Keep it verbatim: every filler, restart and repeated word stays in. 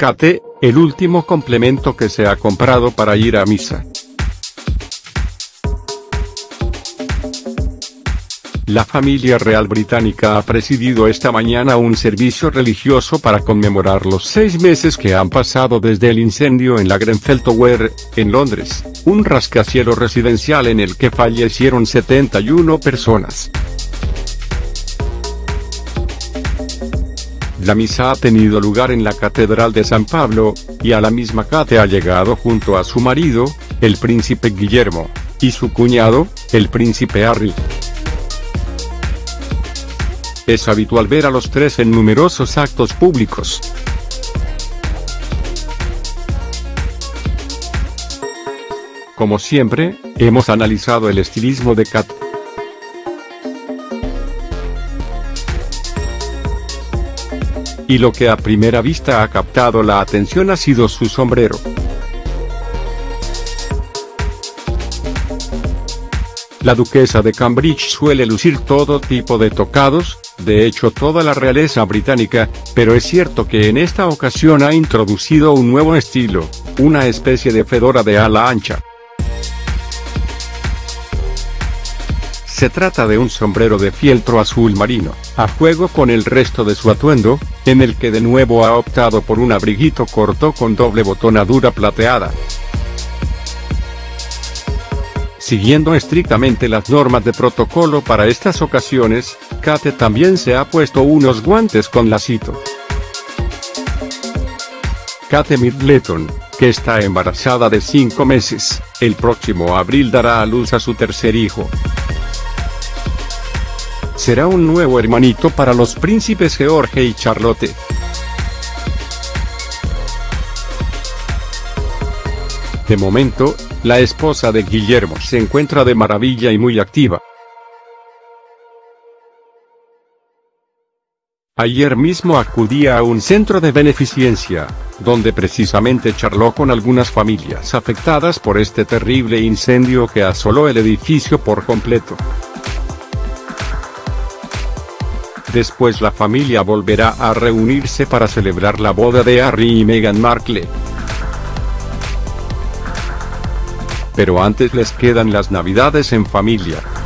Kate, el último complemento que se ha comprado para ir a misa. La familia real británica ha presidido esta mañana un servicio religioso para conmemorar los seis meses que han pasado desde el incendio en la Grenfell Tower, en Londres, un rascacielos residencial en el que fallecieron setenta y una personas. La misa ha tenido lugar en la Catedral de San Pablo, y a la misma Kate ha llegado junto a su marido, el príncipe Guillermo, y su cuñado, el príncipe Harry. Es habitual ver a los tres en numerosos actos públicos. Como siempre, hemos analizado el estilismo de Kate. Y lo que a primera vista ha captado la atención ha sido su sombrero. La duquesa de Cambridge suele lucir todo tipo de tocados, de hecho toda la realeza británica, pero es cierto que en esta ocasión ha introducido un nuevo estilo, una especie de fedora de ala ancha. Se trata de un sombrero de fieltro azul marino, a juego con el resto de su atuendo, en el que de nuevo ha optado por un abriguito corto con doble botonadura plateada. Siguiendo estrictamente las normas de protocolo para estas ocasiones, Kate también se ha puesto unos guantes con lacito. Kate Middleton, que está embarazada de cinco meses, el próximo abril dará a luz a su tercer hijo. Será un nuevo hermanito para los príncipes George y Charlotte. De momento, la esposa de Guillermo se encuentra de maravilla y muy activa. Ayer mismo acudía a un centro de beneficencia, donde precisamente charló con algunas familias afectadas por este terrible incendio que asoló el edificio por completo. Después la familia volverá a reunirse para celebrar la boda de Harry y Meghan Markle. Pero antes les quedan las Navidades en familia.